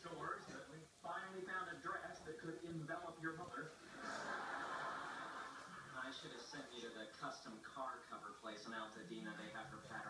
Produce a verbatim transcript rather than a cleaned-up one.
stores, but we finally found a dress that could envelop your mother. I should have sent you to the custom car cover place in Altadena. They have her pattern